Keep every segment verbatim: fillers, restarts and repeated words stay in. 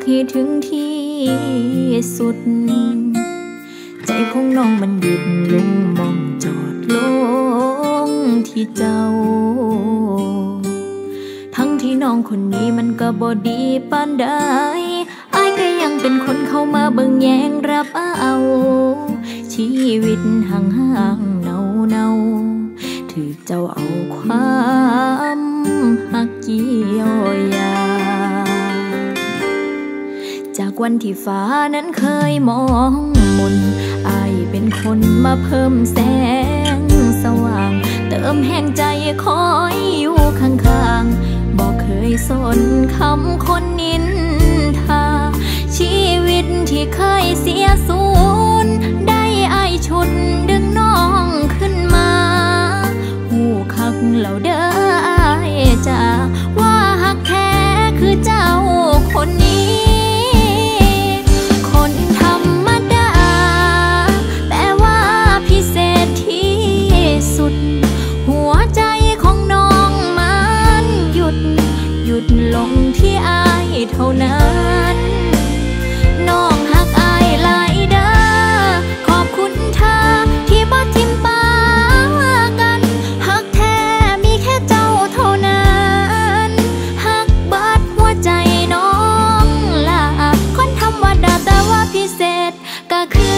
ให้ถึงที่สุดใจของน้องมันหยุดลงมองจอดลงที่เจ้าทั้งที่น้องคนนี้มันก็บ่ดีปานใดอ้ายก็ยังเป็นคนเข้ามาเบิ่งแยงรับเอาชีวิตห่างห่างเนาเนาถือเจ้าเอาความหักเกี่ยวยาจากวันที่ฟ้านั้นเคยมองมนอ้ายเป็นคนมาเพิ่มแสงสว่างเติมแห่งใจคอยอยู่ข้างๆบอกเคยสนคำคนนินทาชีวิตที่เคยเสียสูญได้อ้ายชุดดึงน้องขึ้นมาหูคักเหล่าเด้ออ้ายจ้าว่าหักแท้คือเจ้าคนนี้ลงที่อายเท่านั้นน้องหักอายหลายเด้อขอบคุณเธอที่บ่ทิมปากันหักแท้มีแค่เจ้าเท่านั้นหักเบิดหัวใจน้องล่ะคนธรรมดาแต่ว่าพิเศษก็คือ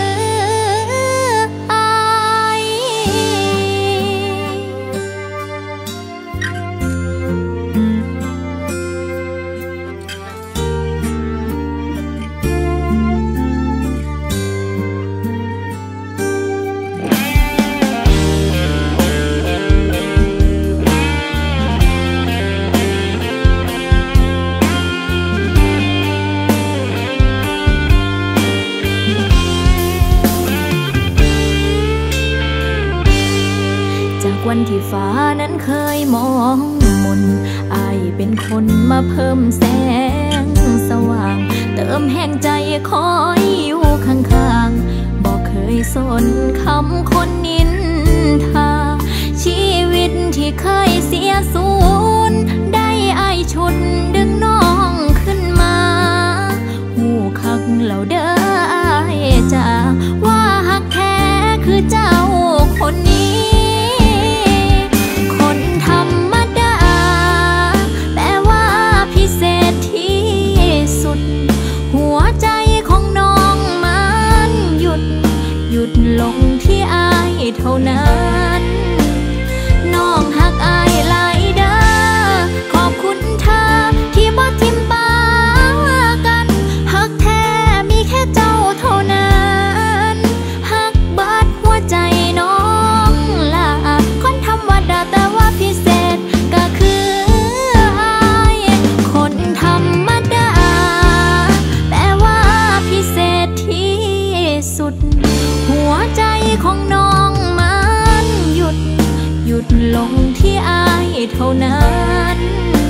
วันที่ฟ้านั้นเคยมองมนอ้ายเป็นคนมาเพิ่มแสงสว่างเติมแห่งใจคอยอยู่ข้างๆบอกเคยสนคำคนนินทาชีวิตที่เคยเสียสูญได้อ้ายชุดดึงน้องขึ้นมาหูคักเหล่าเด้ออ้ายจ้าว่าหักแท้คือเจ้าคนนี้ลงที่อายเท่านั้นน้องหักอายหลายเด้อขอบคุณเธอที่บ่ทิมปากันหักแท้มีแค่เจ้าเท่านั้นหักเบิดหัวใจน้องล่ะคนธรรมดาแต่ว่าพิเศษก็คืออายคนธรรมดาแต่ว่าพิเศษที่สุดหัวใจของน้องมันหยุดหยุดลงที่อายเท่านั้น